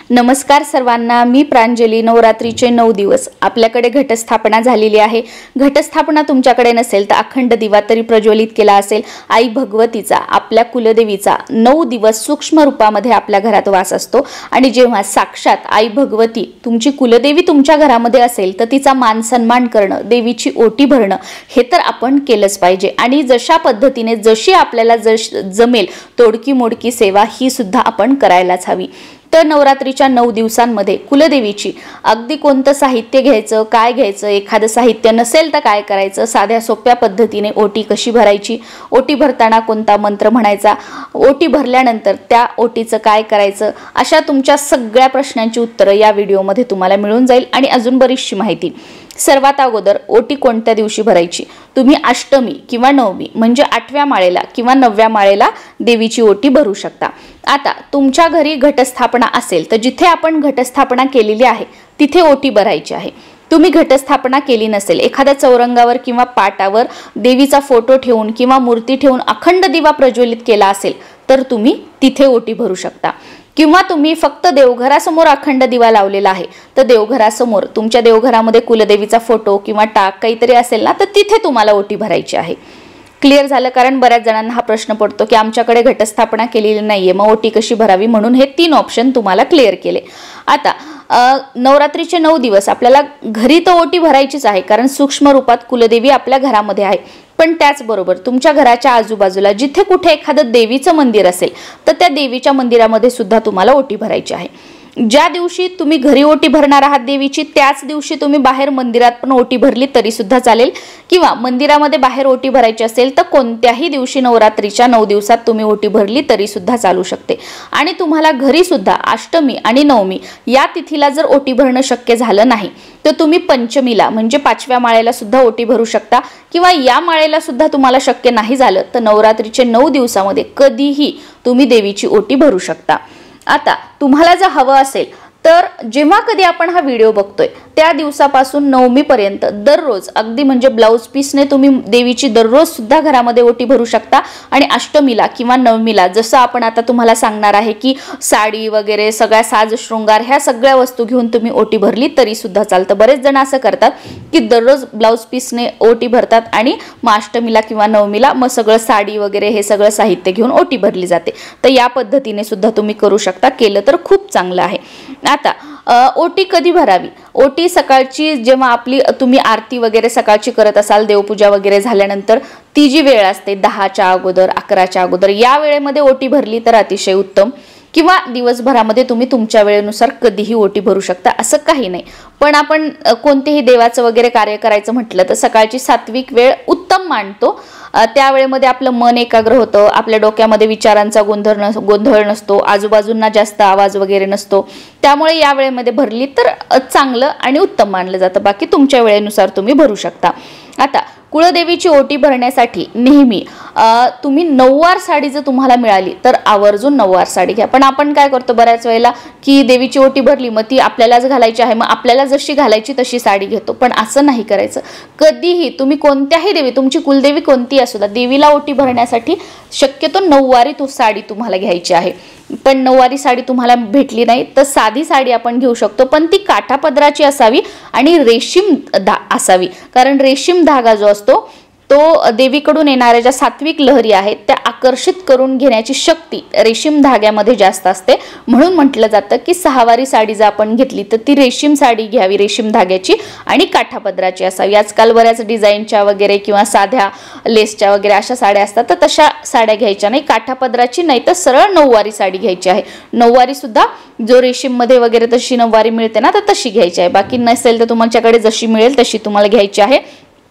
नमस्कार सर्वांना, मी प्रांजली। नवरात्रीचे 9 दिवस आपल्याकडे घटस्थापना झालेली आहे। घटस्थापना तुमच्याकडे नसेल तर अखंड दिवा तरी प्रज्वलित केला असेल। आई भगवतीचा, आपल्या कुलदेवीचा 9 दिवस सूक्ष्म रूपामध्ये आपल्या घरात वास असतो आणि जेव्हा साक्षात आई भगवती तुमची कुलदेवी तुमच्या घरामध्ये असेल तर तिचा मान सन्मान करणं, देवीची ओटी भरणं हे तर आपण केलंच पाहिजे। आणि जशा पद्धतीने जशी आपल्याला जमेल तोडकी मोडकी सेवा ही सुद्धा आपण करायलाच हवी। तर नवरात्रीच्या 9 दिवसांमध्ये कुलदेवीची अगदी कोणतं साहित्य घ्यायचं, काय घ्यायचं, एखादं साहित्य नसेल तर काय करायचं, साध्या सोप्या पद्धतीने ओटी कशी भरायची, ओटी भरताना कोणता मंत्र म्हणायचा, ओटी भरल्यानंतर त्या ओटीचं काय करायचं, अशा तुमच्या सगळ्या प्रश्नांची उत्तरं या व्हिडिओमध्ये तुम्हाला मिळून जाईल। आणि अजून बरीचशी माहिती। सर्वात अगोदर ओटी कोणत्या दिवशी भरायची, तुम्ही अष्टमी किंवा नवमी म्हणजे 8व्या माळेला किंवा 9व्या माळेला देवीची ओटी भरू शकता। आता तुमच्या घरी घटस्थापना असेल तर जिथे आपण घटस्थापना केलेली आहे तिथे ओटी भरायची आहे। तुम्ही घटस्थापना केली नसेल, एखाद्या चौरंगावर किंवा पाटावर देवीचा फोटो ठेवून किंवा मूर्ती ठेवून अखंड दिवा प्रज्वलित केला असेल तर तुम्ही तिथे ओटी भरू शकता। किंवा तुम्ही फक्त देवघरासमोर अखंड दिवा लावलेला आहे तर देवघरासमोर तुमच्या देवघरामध्ये कुलदेवीचा फोटो किंवा टाक काहीतरी असेल ना तर तिथे तुम्हाला ओटी भरायची आहे। क्लिअर झालं? कारण बऱ्याच जणांना हा प्रश्न पडतो की आमच्याकडे घटस्थापना केलेली नाहीये, मग ओटी कशी भरावी, म्हणून हे 3 ऑप्शन तुम्हाला क्लिअर केले। आता नवरात्रीचे 9 दिवस आपल्याला घरी तर ओटी भरायचीच आहे कारण सूक्ष्म रूपात कुलदेवी आपल्या घरामध्ये आहे। पण त्याचबरोबर तुमच्या घराच्या आजूबाजूला जिथे कुठे एखादं देवीचं मंदिर असेल तर त्या देवीच्या मंदिरामध्ये सुद्धा तुम्हाला ओटी भरायची आहे। ज्या दिवशी तुम्ही घरी ओटी भरणार आहात देवीची त्याच दिवशी तुम्ही बाहेर मंदिरात पण ओटी भरली तरी सुद्धा चालेल, किंवा मंदिरामध्ये बाहेर ओटी भरायची असेल तर कोणत्याही दिवशी नवरात्रीच्या 9 दिवसात तुम्ही ओटी भरली तरी सुद्धा चालू शकते। आणि तुम्हाला घरी सुद्धा अष्टमी आणि नवमी या तिथीला जर ओटी भरणं शक्य झालं नाही तर तुम्ही पंचमीला म्हणजे 5व्या माळेला सुद्धा ओटी भरू शकता, किंवा या माळेला सुद्धा तुम्हाला शक्य नाही झालं तर नवरात्रीचे 9 दिवसामध्ये कधीही तुम्ही देवीची ओटी भरू शकता। आता तुम्हाला जर हवं असेल तर जेव्हा कधी आपण हा व्हिडिओ बघतोय त्या दिवसापासून नवमीपर्यंत दररोज अगदी म्हणजे ब्लाउज पीसने तुम्ही देवीची दररोज सुद्धा घरामध्ये ओटी भरू शकता। आणि अष्टमीला किंवा नवमीला जसं आपण आता तुम्हाला सांगणार आहे की साडी वगैरे सगळ्या साज शृंगार ह्या सगळ्या वस्तू घेऊन तुम्ही ओटी भरली तरी सुद्धा चालतं। बरेच जण असं करतात की दररोज ब्लाउज पीसने ओटी भरतात आणि मग अष्टमीला किंवा नवमीला मग सगळं साडी वगैरे हे सगळं साहित्य घेऊन ओटी भरली जाते। तर या पद्धतीने सुद्धा तुम्ही करू शकता, केलं तर खूप चांगलं आहे। आता ओटी कधी भरावी? ओटी सकाळची जेव्हा आपली तुम्ही आरती वगैरे सकाळची करत असाल, देवपूजा वगैरे झाल्यानंतर ती जी वेळ असते 10च्या अगोदर 11च्या अगोदर या वेळेमध्ये ओटी भरली तर अतिशय उत्तम, किंवा दिवसभरामध्ये तुम्ही तुमच्या वेळेनुसार कधीही ओटी भरू शकता, असं काही नाही। पण आपण कोणतेही देवाचं वगैरे कार्य करायचं म्हटलं तर सकाळची सात्विक वेळ उत्तम मानतो। त्या वेळेमध्ये आपलं मन एकाग्र होतं, आपल्या डोक्यामध्ये विचारांचा गोंधळ नसतो, आजूबाजूंना जास्त आवाज वगैरे नसतो, त्यामुळे या वेळेमध्ये भरली तर चांगलं आणि उत्तम मानलं जातं। बाकी तुमच्या वेळेनुसार तुम्ही भरू शकता। आता कुळदेवीची ओटी भरण्यासाठी नेहमी तुम्ही नऊवार साडी जर तुम्हाला मिळाली तर आवर्जून नऊवार साडी घ्या। पण आपण काय करतो बऱ्याच वेळेला की देवीची ओटी भरली मग ती आपल्यालाच घालायची आहे, मग आपल्याला जशी घालायची तशी साडी घेतो, पण असं नाही करायचं। कधीही तुम्ही कोणत्याही देवी, तुमची कुलदेवी कोणती असू द्या, देवीला ओटी भरण्यासाठी शक्यतो नऊवारी साडी तुम्हाला घ्यायची आहे। पण नऊवारी साडी तुम्हाला भेटली नाही तर साधी साडी आपण घेऊ शकतो, पण ती काठापदराची असावी आणि रेशीम असावी, कारण रेशीम धागा जो असतो तो देवीकडून येणाऱ्या ज्या सात्विक लहरी आहेत त्या आकर्षित करून घेण्याची शक्ती रेशीम धाग्यामध्ये जास्त असते। म्हणून म्हटलं जातं की 6वारी साडी जर आपण घेतली तर ती रेशीम साडी घ्यावी, रेशीम धाग्याची आणि काठापदराची असावी। आजकाल बऱ्याच डिझाईनच्या वगैरे किंवा साध्या लेसच्या वगैरे अशा साड्या असतात तर तशा साड्या घ्यायच्या नाही, काठापदराची नाही तर सरळ नऊवारी साडी घ्यायची आहे। नऊवारी सुद्धा जो रेशीम मध्ये वगैरे तशी नऊवारी मिळते ना तर तशी घ्यायची आहे, बाकी नसेल तर तुमच्याकडे जशी मिळेल तशी तुम्हाला घ्यायची आहे।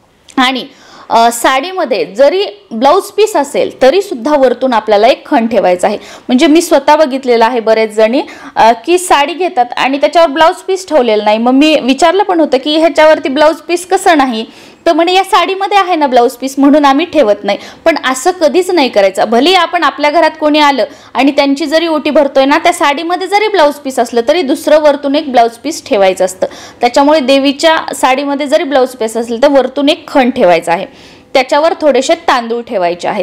आणि साडीमध्ये जरी ब्लाउज पीस असेल तरी सुद्धा वरतून आपल्याला एक खण ठेवायचा आहे। म्हणजे मी स्वतः बघितलेलं आहे बरेच जणी की साडी घेतात आणि त्याच्यावर ब्लाउज पीस ठेवलेलं नाही। मग मी विचारलं पण होतं की ह्याच्यावरती ब्लाउज पीस कसं नाही, तर म्हणे या साडीमध्ये आहे ना ब्लाउज पीस म्हणून आम्ही ठेवत नाही। पण असं कधीच नाही करायचं। भले आपण आपल्या घरात कोणी आलं आणि त्यांची जरी ओटी भरतोय ना त्या साडीमध्ये जरी ब्लाउज पीस असलं तरी दुसरं वरतून एक ब्लाउज पीस ठेवायचं असतं। त्याच्यामुळे देवीच्या साडीमध्ये जरी ब्लाउज पीस असेल तर वरतून एक खण ठेवायचा आहे, त्याच्यावर थोडेसे तांदूळ ठेवायचे आहेत।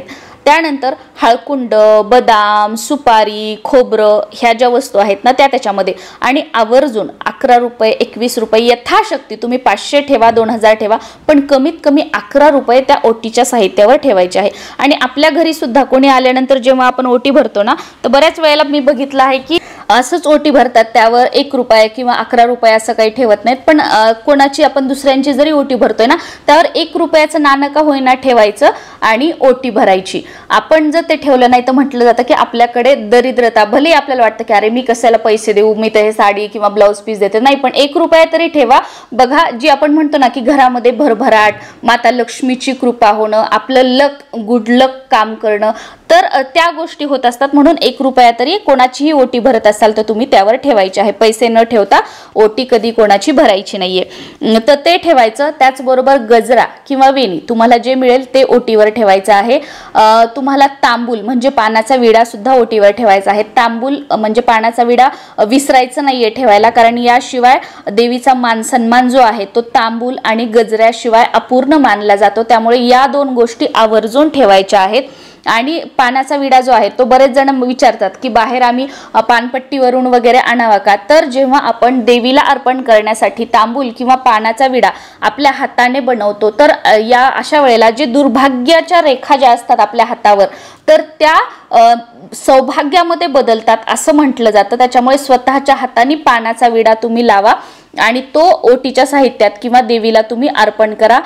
त्यानंतर हळकुंड, बदाम, सुपारी, खोबरं ह्या ज्या वस्तू आहेत ना त्या त्याच्यामध्ये, आणि आवर्जून 11 रुपये 21 रुपये यथाशक्ती तुम्ही 500 ठेवा, 2000 ठेवा, पण कमीत कमी 11 रुपये त्या ओटीच्या साहित्यावर ठेवायचे आहे. आणि आपल्या घरी सुद्धा कोणी आल्यानंतर जेव्हा आपण ओटी भरतो ना, तर बऱ्याच वेळेला मी बघितलं आहे की असंच ओटी भरतात, त्यावर 1 रुपया किंवा 11 रुपये असं काही ठेवत नाहीत. पण कोणाची आपण दुसऱ्यांची जरी ओटी भरतोय ना, त्यावर 1 रुपयाचं नाणं का होईना ठेवायचं आणि ओटी भरायची. आपण जर ते ठेवलं नाही तर म्हटलं जातं की आपल्याकडे दरिद्रता, भले आपल्याला वाटतं की अरे मी कशाला पैसे देऊ, मी तर हे साडी किंवा ब्लाऊज पीस देते, नाही, पण 1 रुपया तरी ठेवा. बघा, जी आपण म्हणतो ना की घरामध्ये भरभराट, माता लक्ष्मीची कृपा होणं, आपलं लक, गुड लक काम करणं, तर त्या गोष्टी होत असतात. म्हणून 1 रुपया तरी कोणाचीही ओटी भरत असाल तर तुम्ही त्यावर ठेवायचे आहे. पैसे न ठेवता ओटी कधी कोणाची भरायची नाहीये, तर ते ठेवायचं. त्याचबरोबर गजरा किंवा वेणी तुम्हाला जे मिळेल ते ओटीवर ठेवायचं आहे. तुम्हाला तांबूल म्हणजे पानाचा विडा सुद्धा ओटीवर ठेवायचा आहे. तांबूल म्हणजे पानाचा विडा विसरायचं नाहीये ठेवायला, कारण याशिवाय देवीचा मान सन्मान जो आहे तो तांबूल आणि गजऱ्याशिवाय अपूर्ण मानला जातो. त्यामुळे या 2 गोष्टी आवर्जून ठेवायच्या आहेत. आणि पानाचा विडा जो आहे तो बरेच जण विचारतात की बाहेर आम्ही पानपट्टीवरून वगैरे आणावा का, तर जेव्हा आपण देवीला अर्पण करण्यासाठी तांबूल किंवा पानाचा विडा आपल्या हाताने बनवतो, तर या अशा वेळेला जे दुर्भाग्याच्या रेखा ज्या असतात आपल्या हातावर, तर त्या सौभाग्यामध्ये बदलतात असं म्हटलं जातं. त्याच्यामुळे स्वतःच्या हाताने पानाचा विडा तुम्ही लावा आणि तो ओटीच्या साहित्यात किंवा देवीला तुम्ही अर्पण करा.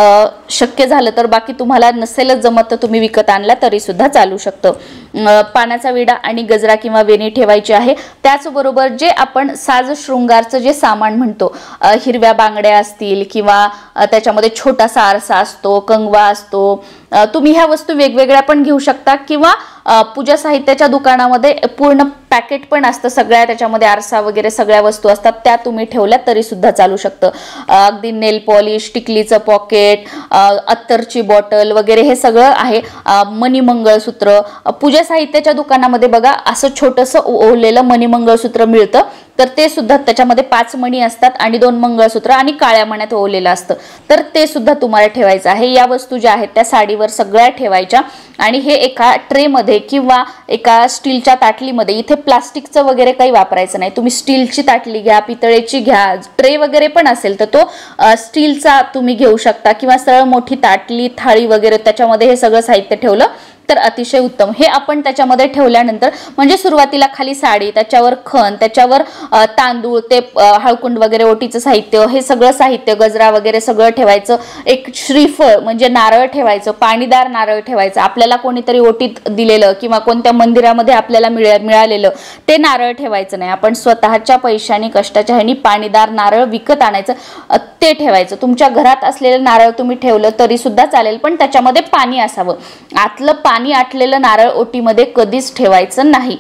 शक्य झालं तर, बाकी तुम्हाला नसेलच जमत तर तुम्ही विकत आणला तरी सुद्धा चालू शकतं. पानाचा विडा आणि गजरा किंवा वेणी ठेवायची आहे. त्याचबरोबर जे आपण साज शृंगारचं जे सामान म्हणतो, हिरव्या बांगड्या असतील किंवा त्याच्यामध्ये छोटासा आरसा असतो, कंगवा असतो, तुम्ही ह्या वस्तू वेगवेगळ्या पण घेऊ शकता किंवा पूजा साहित्याच्या दुकानामध्ये पूर्ण पॅकेट पण असतं, सगळ्या त्याच्यामध्ये आरसा वगैरे सगळ्या वस्तू असतात, त्या तुम्ही ठेवल्या तरी सुद्धा चालू शकतं. अगदी नेल पॉलिश, टिकलीचं पॉकेट, अत्तरची बॉटल वगैरे हे सगळं आहे. मणी मंगळसूत्र पूजा साहित्याच्या दुकानामध्ये बघा असं छोटंसं ओवलेलं मणी मंगळसूत्र मिळतं, तर ते सुद्धा त्याच्यामध्ये 5 मणी असतात आणि 2 मंगळसूत्र आणि काळ्या मण्यात ओवलेलं असतं, तर ते सुद्धा तुम्हाला ठेवायचं आहे. या वस्तू ज्या आहेत त्या साडीवर सगळ्या ठेवायच्या आणि हे एका ट्रेमध्ये किंवा एका स्टीलच्या ताटलीमध्ये, इथे प्लास्टिकचं वगैरे काही वापरायचं नाही. तुम्ही स्टीलची ताटली घ्या, पितळेची घ्या, ट्रे वगैरे पण असेल तर तो स्टीलचा तुम्ही घेऊ शकता किंवा सरळ मोठी ताटली, थाळी वगैरे त्याच्यामध्ये हे सगळं साहित्य ठेवलं तर अतिशय उत्तम. हे आपण त्याच्यामध्ये ठेवल्यानंतर म्हणजे सुरुवातीला खाली साडी, त्याच्यावर खण, त्याच्यावर तांदूळ, ते हळकुंड वगैरे ओटीचं साहित्य, हे सगळं साहित्य, गजरा वगैरे सगळं ठेवायचं. एक श्रीफळ म्हणजे नारळ ठेवायचं, पाणीदार नारळ ठेवायचं. आपल्याला कोणीतरी ओटीत दिलेलं किंवा कोणत्या मंदिरामध्ये आपल्याला मिळालेलं ते नारळ ठेवायचं नाही. आपण स्वतःच्या पैशाने, कष्टाच्या ह्यानी पाणीदार नारळ विकत आणायचं, ते ठेवायचं. तुमच्या घरात असलेलं नारळ तुम्ही ठेवलं तरी सुद्धा चालेल, पण त्याच्यामध्ये पाणी असावं. आतलं पाणी आटलेलं नारळ ओटीमध्ये कधीच ठेवायचं नाही.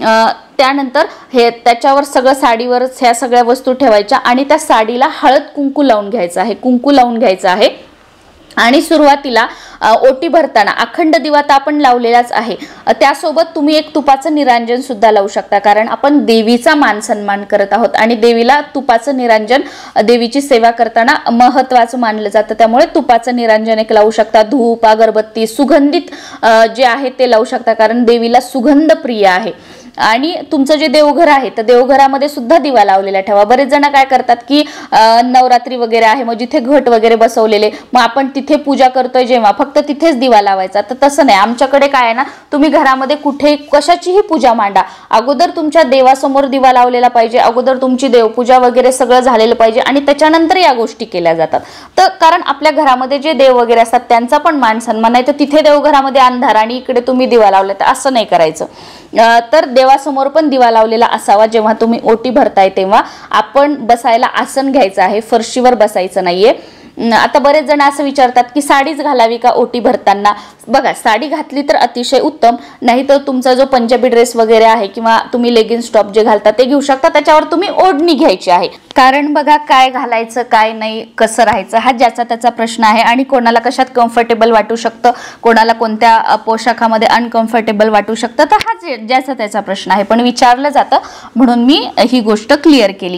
त्यानंतर हे त्याच्यावर सगळं साडीवरच ह्या सगळ्या वस्तू ठेवायच्या आणि त्या साडीला हळद कुंकू लावून घ्यायचं आहे, कुंकू लावून घ्यायचं आहे. आणि सुरुवातीला ओटी भरताना अखंड दिवा तर आपण लावलेलाच आहे, त्यासोबत तुम्ही एक तुपाचं निरांजन सुद्धा लावू शकता, कारण आपण देवीचा मान सन्मान करत आहोत आणि देवीला तुपाचं निरांजन देवीची सेवा करताना महत्त्वाचं मानलं जातं. त्यामुळे तुपाचं निरांजन एक लावू शकता. धूप, अगरबत्ती, सुगंधित जे आहे ते लावू शकता, कारण देवीला सुगंध प्रिय आहे. आणि तुमचं जे देवघर आहे तर देवघरामध्ये सुद्धा दिवा लावलेला ठेवा. बरेच जण काय करतात की नवरात्री वगैरे आहे, मग जिथे घट वगैरे बसवलेले, मग आपण तिथे पूजा करतोय जेव्हा फक्त तिथेच दिवा लावायचा, तर तसं नाही. आमच्याकडे काय आहे ना, तुम्ही घरामध्ये कुठे कशाचीही पूजा मांडा, अगोदर तुमच्या देवासमोर दिवा लावलेला पाहिजे, अगोदर तुमची देवपूजा वगैरे सगळं झालेलं पाहिजे आणि त्याच्यानंतर या गोष्टी केल्या जातात. तर कारण आपल्या घरामध्ये जे देव वगैरे असतात त्यांचा पण मान सन्मान आहे, तर तिथे देवघरामध्ये अंधार आणि इकडे तुम्ही दिवा लावला, तर असं नाही करायचं. तर देवासमोर पण दिवा लावलेला असावा. जेव्हा तुम्ही ओटी भरताय तेव्हा आपण बसायला आसन घ्यायचं आहे, फरशीवर बसायचं नाहीये. आता बरेच जण असं विचारतात की साडीच घालावी का ओटी भरताना. बघा, साडी घातली तर अतिशय उत्तम, नाहीतर तुमचा जो पंजाबी ड्रेस वगैरे आहे किंवा तुम्ही लेगिन्स टॉप जे घालता ते घेऊ शकता, त्याच्यावर तुम्ही ओढणी घ्यायची आहे. कारण बघा, काय घालायचं काय नाही, कसं राहायचं हा ज्याचा त्याचा प्रश्न आहे आणि कोणाला कशात कम्फर्टेबल वाटू शकतं, कोणाला कोणत्या पोशाखामध्ये अनकम्फर्टेबल वाटू शकतं, तर हा ज्याचा त्याचा प्रश्न आहे, पण विचारलं जातं म्हणून मी ही गोष्ट क्लिअर केली.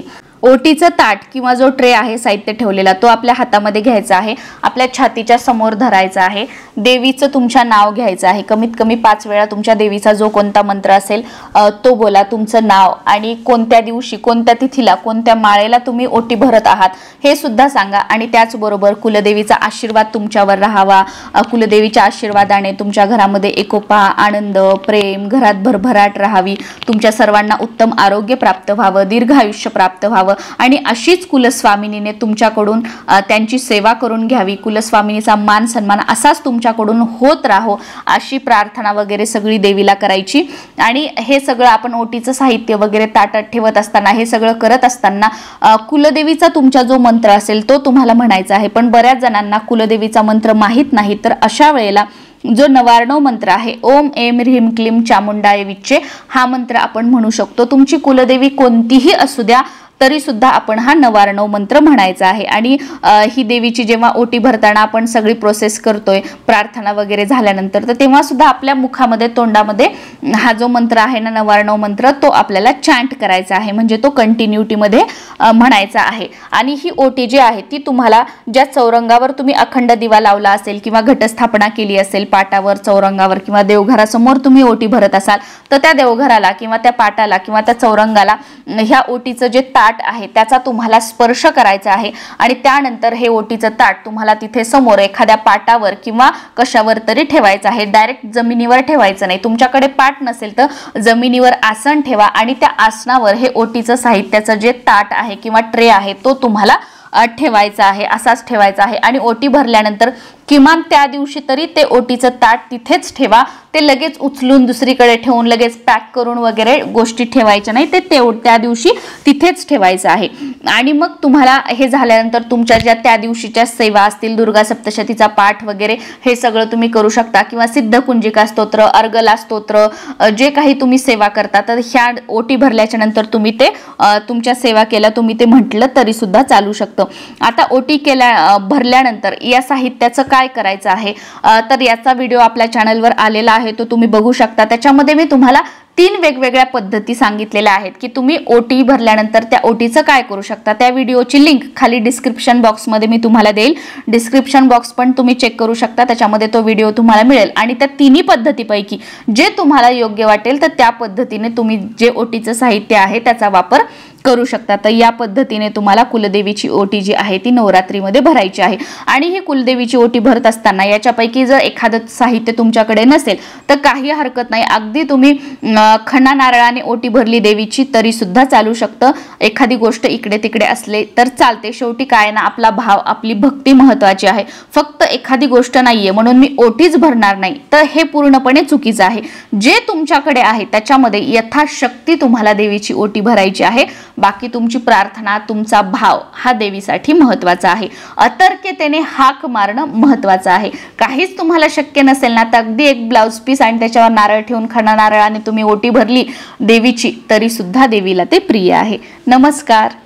ओटीचं ताट किंवा जो ट्रे आहे साहित्य ठेवलेला तो आपल्या हातामध्ये घ्यायचा आहे, आपल्या छातीच्या समोर धरायचा आहे, देवीचं तुमच्या नाव घ्यायचं आहे, कमीत कमी 5 वेळा तुमच्या देवीचा जो कोणता मंत्र असेल तो बोला, तुमचं नाव आणि कोणत्या दिवशी कोणत्या तिथीला कोणत्या माळेला तुम्ही ओटी भरत आहात हे सुद्धा सांगा आणि त्याचबरोबर कुलदेवीचा आशीर्वाद तुमच्यावर राहावा, कुलदेवीच्या आशीर्वादाने तुमच्या घरामध्ये एकोपा, आनंद, प्रेम, घरात भरभराट राहावी, तुमच्या सर्वांना उत्तम आरोग्य प्राप्त व्हावं, दीर्घ आयुष्य प्राप्त व्हावं आणि अशीच कुलस्वामिनीने तुमच्याकडून त्यांची सेवा करून घ्यावी, कुलस्वामिनीचा मान सन्मान असाच तुमच्याकडून होत राहो अशी प्रार्थना वगैरे सगळी देवीला करायची। आणि हे सगळं आपण ओटीचं साहित्य वगैरे ताटात ठेवत असताना हे सगळं करत असताना कुलदेवीचा तुमचा जो मंत्र असेल तो तुम्हाला म्हणायचा आहे। पण बऱ्याच जणांना कुलदेवीचा मंत्र माहित नाही, तर अशा वेळेला जो नवारणव मंत्र आहे ओम ऐं ह्रीं क्लीं चामुंडाय विच्चे हा मंत्र आपण म्हणू शकतो। तुमची कुलदेवी कोणतीही असू द्या तरी सुद्धा आपण हा नवारणव मंत्र म्हणायचा आहे। आणि ही देवीची जेव्हा ओटी भरताना आपण सगळी प्रोसेस करतोय प्रार्थना वगैरे झाल्यानंतर, तर तेव्हा सुद्धा आपल्या मुखामध्ये तोंडामध्ये हा जो मंत्र आहे ना नवारणव मंत्र तो आपल्याला चॅन्ट करायचा आहे, म्हणजे तो कंटिन्युटी मध्ये म्हणायचा आहे। आणि ही ओटी जी आहे ती तुम्हाला ज्या चौरंगावर तुम्ही अखंड दिवा लावला असेल किंवा घटस्थापना केली असेल पाटावर, चौरंगावर किंवा देवघरासमोर तुम्ही ओटी भरत असाल तर त्या देवघराला किंवा त्या पाटाला किंवा त्या चौरंगाला ह्या ओटीचं जे ताट आहे त्याचा तुम्हाला स्पर्श करायचा आहे आणि त्यानंतर हे ओटीचं ताट तुम्हाला तिथे समोर एखाद्या पाटावर किंवा कशावर तरी ठेवायचं आहे। डायरेक्ट जमिनीवर ठेवायचं नाही, तुमच्याकडे पाट नसेल तर जमिनीवर आसन ठेवा आणि त्या आसनावर हे ओटीचं साहित्याचं जे ताट आहे किंवा ट्रे आहे तो तुम्हाला ठेवायचा आहे, असाच ठेवायचा आहे। आणि ओटी भरल्यानंतर किमान त्या दिवशी तरी ते ओटीचं ताट तिथेच ठेवा, ते लगेच उचलून दुसरीकडे ठेवून लगेच पॅक करून वगैरे गोष्टी ठेवायच्या नाही, ते त्या दिवशी तिथेच ठेवायचं आहे। आणि मग तुम्हाला हे झाल्यानंतर तुमच्या ज्या त्या दिवशीच्या सेवा असतील, दुर्गा सप्तशतीचा पाठ वगैरे हे सगळं तुम्ही करू शकता किंवा सिद्धकुंजिका स्तोत्र, अर्गला स्तोत्र जे काही तुम्ही सेवा करता तर ह्या ओटी भरल्याच्या नंतर तुम्ही ते तुमच्या सेवा केल्या तुम्ही ते म्हटलं तरी सुद्धा चालू शकतं। आता ओटी भरल्यानंतर या साहित्याचं काय करायचं आहे तर याचा व्हिडिओ आपल्या चॅनलवर आलेला आहे, तो तुम्ही बघू शकता। त्याच्यामध्ये मी तुम्हाला 3 वेगवेगळ्या पद्धती सांगितलेल्या आहेत की तुम्ही ओटी भरल्यानंतर त्या ओटीचं काय करू शकता। त्या व्हिडिओची लिंक खाली डिस्क्रिप्शन बॉक्समध्ये मी तुम्हाला देईल, डिस्क्रिप्शन बॉक्स पण तुम्ही चेक करू शकता, त्याच्यामध्ये तो व्हिडिओ तुम्हाला मिळेल। आणि त्या 3 पद्धतीपैकी जे तुम्हाला योग्य वाटेल तर त्या पद्धतीने तुम्ही जे ओटीचं साहित्य आहे त्याचा वापर करू शकता। तर या पद्धतीने तुम्हाला कुलदेवीची ओटी जी आहे ती नवरात्रीमध्ये भरायची आहे। आणि ही कुलदेवीची ओटी भरत असताना याच्यापैकी जर एखादं साहित्य तुमच्याकडे नसेल तर काही हरकत नाही, अगदी तुम्ही खणा नारळाने ओटी भरली देवीची तरी सुद्धा चालू शकतं, एखादी गोष्ट इकडे तिकडे असले तर चालते। शेवटी काय ना आपला भाव, आपली भक्ती महत्त्वाची आहे, फक्त एखादी गोष्ट नाहीये म्हणून मी ओटीच भरणार नाही तर हे पूर्णपणे चुकीचं आहे। जे तुमच्याकडे आहे त्याच्यामध्ये यथाशक्ती तुम्हाला देवीची ओटी भरायची आहे, बाकी तुमची प्रार्थना, तुमचा भाव हा देवीसाठी महत्त्वाचा आहे। अतर्क्यतेने हाक मारणं महत्त्वाचं आहे। काहीच तुम्हाला शक्य नसेल ना तर अगदी एक ब्लाउज पीस आणि त्याच्यावर नारळ ठेवून खणा नारळाने तुम्ही ओटी भरली देवीची तरी सुद्धा देवीला ते प्रिय आहे। नमस्कार।